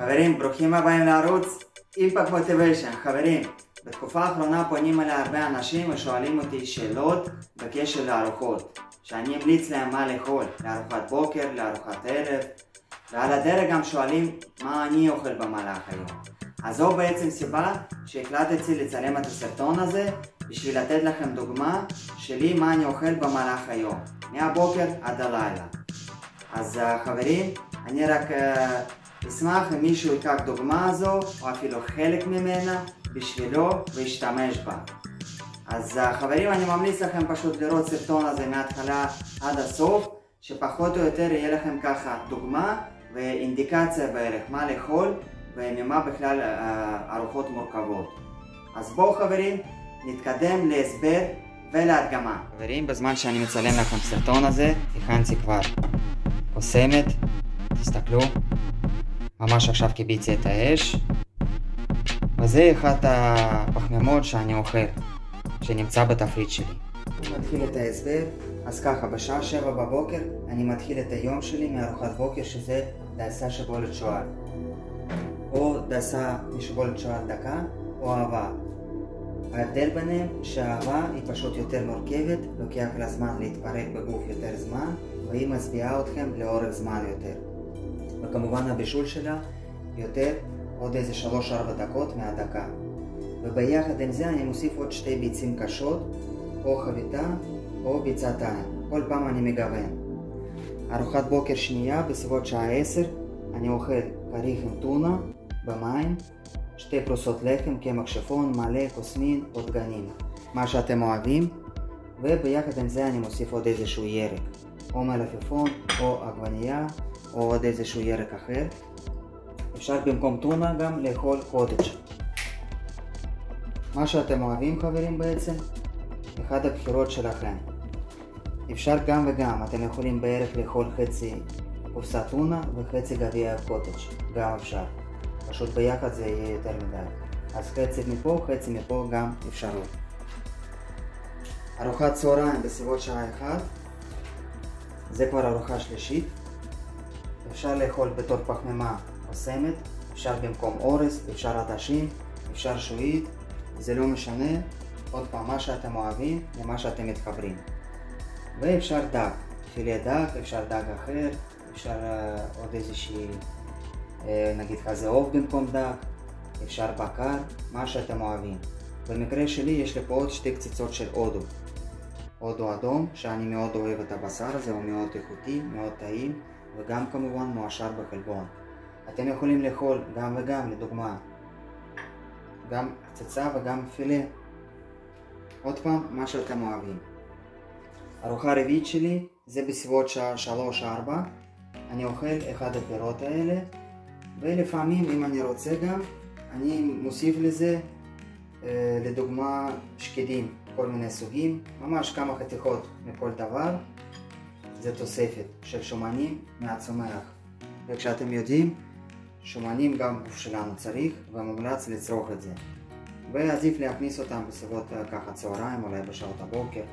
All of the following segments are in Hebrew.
חברים, ברוכים הבאים לערוץ אימפקט מוטיביישן. חברים, בתקופה האחרונה פונים אליי הרבה אנשים ושואלים אותי שאלות בקשר לארוחות, שאני אמליץ להם מה לאכול, לארוחת בוקר, לארוחת ערב, ועל הדרך גם שואלים מה אני אוכל במהלך היום. אז זו בעצם סיבה שהחלטתי לצלם את הסרטון הזה בשביל לתת לכם דוגמה שלי מה אני אוכל במהלך היום, מהבוקר עד הלילה. אז חברים, אני רק אשמח אם מישהו ייקח דוגמה הזו או אפילו חלק ממנה בשבילו וישתמש בה. אז חברים, אני ממליץ לכם פשוט לראות סרטון הזה מההתחלה עד הסוף, שפחות או יותר יהיה לכם ככה דוגמה ואינדיקציה בערך מה לאכול וממה בכלל ארוחות מורכבות. אז בואו חברים, נתקדם להסבר ולהדגמה. חברים, בזמן שאני מצלם לכם סרטון הזה, הכנתי כבר קוסמת, תסתכלו, ממש עכשיו קיביתי את האש, וזה אחת הפחמימות שאני אוכל, שנמצא בתפריט שלי. אני מתחיל את ההסבר. אז ככה, בשעה 7 בבוקר אני מתחיל את היום שלי מארוחת בוקר, שזה דייסה שיבולת שועל, או דייסה משיבולת שועל דקה, או אהבה. ההבדל ביניהם שהאהבה היא פשוט יותר מורכבת, לוקח לה זמן להתפרק בגוף יותר זמן, והיא משביעה אתכם לאורך זמן יותר. וכמובן הבישול שלה יותר עוד איזה 3-4 דקות מהדקה. וביחד עם זה אני מוסיף עוד 2 ביצים קשות, או חביתה או ביצת עין. כל פעם אני מגוון. ארוחת בוקר שנייה בסביבות שעה 10 אני אוכל כריך עם טונה במים, 2 פרוסות לחם, קמח שפון, מלא, קוסמין או דגנים, מה שאתם אוהבים. וביחד עם זה אני מוסיף עוד איזשהו ירק, או מלפפון או עגבנייה או עוד איזשהו ירק אחר. אפשר במקום טונה גם לאכול קוטג', מה שאתם אוהבים חברים. בעצם אחד הבחירות שלכם. אפשר גם וגם, אתם יכולים בערך לאכול חצי קופסת טונה וחצי גביע קוטג', גם אפשר, פשוט ביחד זה יהיה יותר מדי. אז חצי מפה חצי מפה גם אפשרות. ארוחת צהריים בסביבות שעה 1, זה כבר ארוחה שלישית. אפשר לאכול בתור פחמימה קוסמת, אפשר במקום אורז, אפשר עדשים, אפשר שועית, זה לא משנה. עוד פעם, מה שאתם אוהבים ומה שאתם מתחברים. ואפשר דג, פילה דג, אפשר דג אחר, אפשר עוד איזושהי נגיד כזה עוף במקום דג, אפשר בקר, מה שאתם אוהבים. במקרה שלי יש לי פה עוד 2 קציצות של הודו, הודו אדום, שאני מאוד אוהב את הבשר הזה, הוא מאוד איכותי, מאוד טעים, וגם כמובן מועשר בחלבון. אתם יכולים לאכול גם וגם, לדוגמה גם קציצה וגם פילה, עוד פעם מה שאתם אוהבים. ארוחה רביעית שלי זה בסביבות שעה 3-4, אני אוכל אחד הפירות האלה, ולפעמים אם אני רוצה גם אני מוסיף לזה לדוגמה שקדים, כל מיני סוגים, ממש כמה חתיכות מכל דבר. זה תוספת של שומנים מהצומח, וכשאתם יודעים, שומנים גם גוף שלנו צריך ומומלץ לצרוך את זה, ועדיף להכניס אותם בסביבות ככה צהריים, אולי בשעות הבוקר.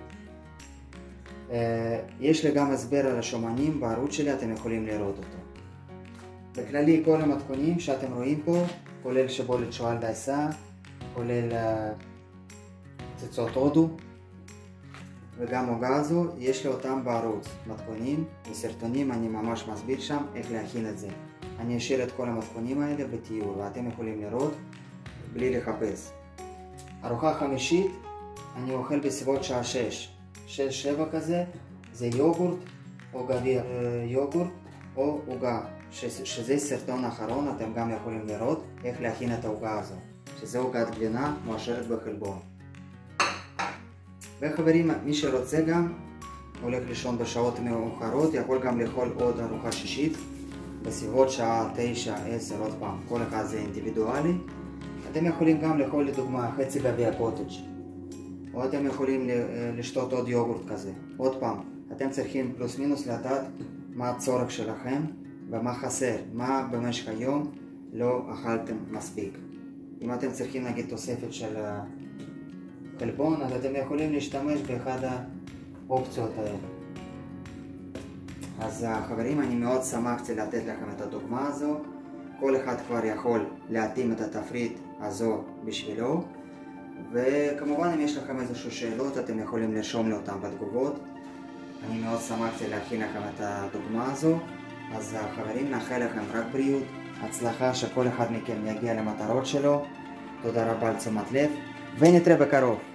יש לי גם הסבר על השומנים בערוץ שלי, אתם יכולים לראות אותו. בכללי כל המתכונים שאתם רואים פה, כולל שיבולת שועל דייסה, כולל קציצות הודו וגם עוגה הזו, יש לי אותם בערוץ, מתכונים וסרטונים, אני ממש מסביר שם איך להכין את זה. אני אשאיר את כל המתכונים האלה בתיאור ואתם יכולים לראות בלי לחפש. ארוחה חמישית אני אוכל בסביבות שעה 6-7 כזה, זה יוגורט או גביע יוגורט או עוגה, שזה סרטון אחרון, אתם גם יכולים לראות איך להכין את העוגה הזו, שזה עוגת גבינה מועשרת בחלבון. וחברים, מי שרוצה גם הולך לישון בשעות מאוחרות, יכול גם לאכול עוד ארוחה שישית בסביבות שעה 9-10, עוד פעם, כל אחד זה אינדיבידואלי. אתם יכולים גם לאכול לדוגמה חצי גביע קוטג', או אתם יכולים לשתות עוד יוגורט כזה. עוד פעם, אתם צריכים פלוס מינוס לדעת מה הצורך שלכם ומה חסר, מה במשך היום לא אכלתם מספיק. אם אתם צריכים נגיד תוספת של חלבון, אז אתם יכולים להשתמש באחד האופציות האלה. אז חברים, אני מאוד שמחתי לתת לכם את הדוגמה הזו, כל אחד כבר יכול להתאים את התפריט הזו בשבילו. וכמובן אם יש לכם איזשהו שאלות אתם יכולים לרשום לי אותם בתגובות. אני מאוד שמחתי להכין לכם את הדוגמה הזו. אז חברים, נאחל לכם רק בריאות, הצלחה, שכל אחד מכם יגיע למטרות שלו. תודה רבה על תשומת לב ונתראה בקרוב.